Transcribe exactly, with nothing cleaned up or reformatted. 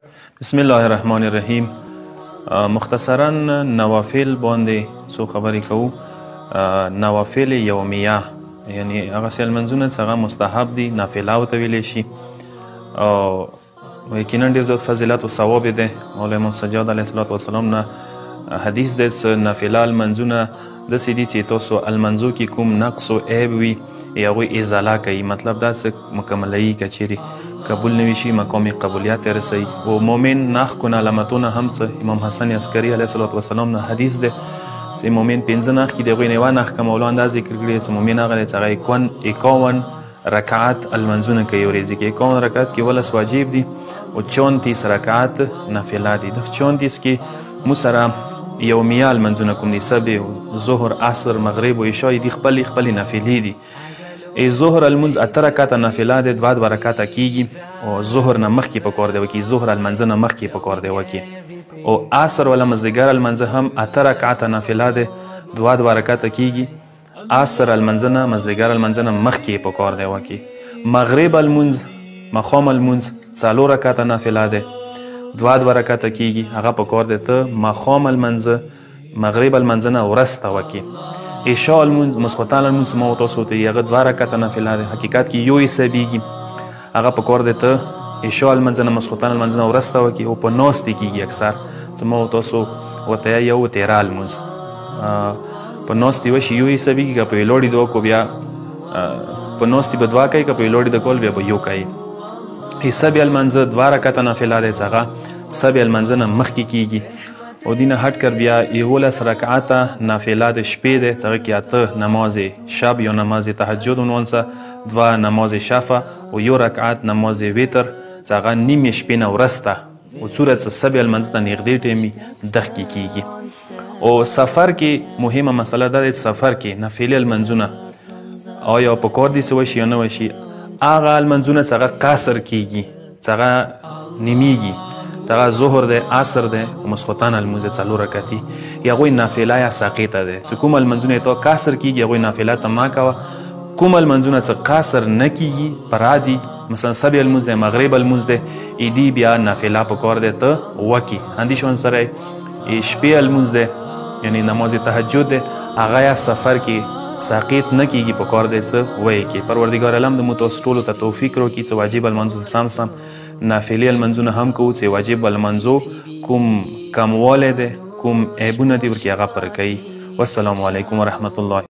بسم الله الرحمن الرحیم. مختصرا نوافل باندې څو خبرې کوو. نوافل یومیه یعنی هغه سې لمونځونه چې هغه مستحب دي، نافله ورته ویلی شي، او یقینا ډېر زیات فضیلت او ثواب دی. مولا امام سجاد علیه الصلاة والسلام نه حدیث دی چې نافله لمونځونه داسې دي چې تاسو لمانځو کې کوم نقص او عیب وي هغوی ازاله کوي. مطلب دا چې مکملوي که چیرې قبول نوي شي مقام قبولیت ته رسوي. او مؤمن ناخ کن علامتونه هم څه امام حسن عسکري علیه الصلاة والسلام نه حدیث دی چې مؤمن پنځه ناخ کې د هغوی نه یوه ناخ که مولا دا ذکر کړي چې مؤمن هغه دی چې هغه اکون اکاون رکعت لمونځونه کوي ورځې کې. اکاون رکعت کې ولس واجب دي او چونتیس رکعت نافله دي. د چونتیس کې مو سره یومیه لمونځونه کوم دي، صبح ظهر عصر مغرب و عشا دي خپلې خپلې نافلې دي. ظهر لمونځ اته رکعته نافله دی، دوه دوه رکعته کیږي او ظهر نه مخکې پکار دی وکړي، ظهر لمانځه نه مخکې پکار دی وکړي. او عصر ولا مازدیګر لمانځه هم اته رکعته نافله دی، دوه دوه رکعته کیږي. عصر لمانځه نه مازدیګر لمانځه نه مخکې پکار دی وکړي. مغرب لمونځ ماښام لمونځ څلور رکعته نافله دی، دوه دوه رکعته کیږي، هغه پکار دی ته ماښام لمانځه مغرب لمانځه نه وروسته وکړي. عشاء لمونځ ماسخوتن لمونځ ما تاسو ته هغه دوه رکعته نافله دی، حقیقت کې یو حسابیږي، هغه پکار دی ته عشاء لمانځه نه ماسخوتن لمانځه نه وروسته وکړي. او په ناستې کیږي اکثر چې ما تاسو ورته یو تیره لمونځ په ناستې وشي یو حسابیږي، که په ویلوړي د وکړو بیا په ناستې به دوه کوي، که په ویلوړي د کول بیا به یو کوي. سبع لمانځه دوه رکعته نافله دی چې هغه سبع لمانځه نه مخکې کیږي. او دینه هټ کر بیا یولس رکعته نافله د شپې دی چې هغه کې اته نماز شب یا نماز تهجد عنوان سه، دوه نماز شفع او یو رکعت نماز وتر چې هغه نیمې شپې نه وروسته او صورت چې سبع لمانځه ته نږدې ټیم دغ کې کیږي. او سفر کې مهمه مسله دا ده چې سفر کې نافله لمانځونه آیا پکار دي چې وشي یا نه وشي. هغه لمانځونه چې هغه قصر کیږي، چې هغه نیمیږي، چې هغه ظهر دی، عصر دی او ماسخوتن لمونځ دی څلور رکعتي، هغوی نافله یا ساقطه دی. چې کومه لمانځونه تا قصر کیږي هغوی نافله ته مه کوه. کومه لمانځونه چې قصر نه کیږي پرا دي، مثلا سبع لمونځ دی، مغرب لمونځ دی، ایدي بیا نافله پکار دی ته وکړي. همدې شان سره شپې لمونځ دی یعنی نماز تهجد دی، هغه یا سفر کې ساقط نه کیږي پکار دی څه وایي کې. پروردګار عالم د مو تاسو ټولو ته توفیق راکړي چې واجب لمانځو سم سم نافلې لمانځونه هم کوو، چې واجب لمانځو کوم کموالی دی کوم عیبونه دي ورکې هغه پر کوي. والسلام علیکم ورحمة الله.